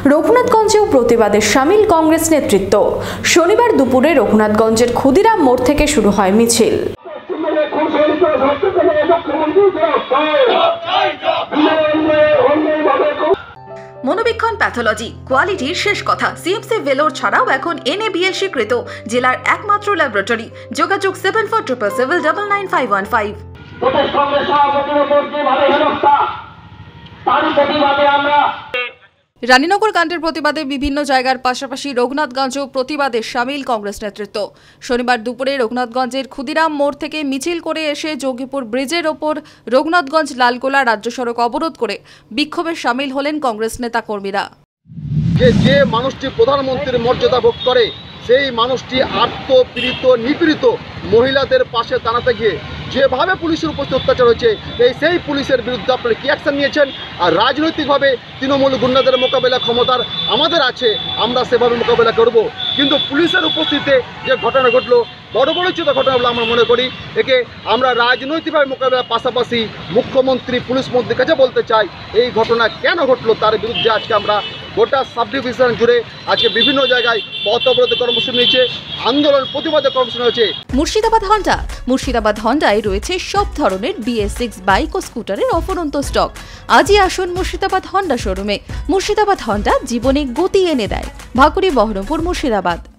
রঘুনাথগঞ্জেও প্রতিবাদে সামিল কংগ্রেস নেতৃত্ব। শনিবার দুপুরে রঘুনাথগঞ্জের ক্ষুদিরাম মোড় থেকে শুরু হয় মিছিল। মনোবীক্ষণ প্যাথোলজি কোয়ালিটির শেষ কথা। সিএমসি ভেলোর ছাড়াও এখন NABL স্বীকৃত জেলার একমাত্র ল্যাবরেটরি। যোগাযোগ 7477999515। রানীনগর কাণ্ডের প্রতিবাদে বিভিন্ন জায়গার পাশাপাশি রঘুনাথগঞ্জেও প্রতিবাদে সামিল কংগ্রেস নেতৃত্ব। শনিবার দুপুরে রঘুনাথগঞ্জের ক্ষুদিরাম মোড় থেকে মিছিল করে এসে যোগীপুর ব্রিজের ওপর রঘুনাথগঞ্জ লালগোলা রাজ্য সড়ক অবরোধ করে বিক্ষোভে সামিল হলেন কংগ্রেস নেতা কর্মীরা। যে মানুষটি প্রধানমন্ত্রীর মর্যাদা ভোগ করে, সেই মানুষটি আত্মপীড়িত নিপীড়িত মহিলাদের পাশে দাঁড়াতে গিয়ে যেভাবে পুলিশের উপর অত্যাচার হয়েছে, সেই পুলিশের বিরুদ্ধে আপনারা কি অ্যাকশন নিয়েছেন? আর রাজনৈতিকভাবে তৃণমূল গুন্ডাদের মোকাবেলা ক্ষমতার আমাদের আছে, আমরা সেভাবে মোকাবেলা করব। কিন্তু পুলিশের উপস্থিতিতে যে ঘটনা ঘটলো, বড় ছোট ঘটনা বলে আমরা মনে করি। একে আমরা রাজনৈতিকভাবে মোকাবেলার পাশাপাশি মুখ্যমন্ত্রী পুলিশ মন্ত্রীর কাছে বলতে চাই, এই ঘটনা কেন ঘটলো তার বিরুদ্ধে আজকে আমরা গোটা সাব ডিভিশন জুড়ে আজকে বিভিন্ন জায়গায় পথ অবরোধ কর্মসূচি নিয়েছে, আন্দোলন প্রতিবাদে কর্মসূচি হয়েছে। মুর্শিদাবাদ হন্ডায় রয়েছে সব ধরনের BS6 বাইক ও স্কুটারের অফুরন্ত স্টক। আজই আসুন মুর্শিদাবাদ হন্ডা শোরুমে। মুর্শিদাবাদ হন্ডা জীবনে গতি এনে দেয়। ভাকুড়ি, বহরমপুর, মুর্শিদাবাদ।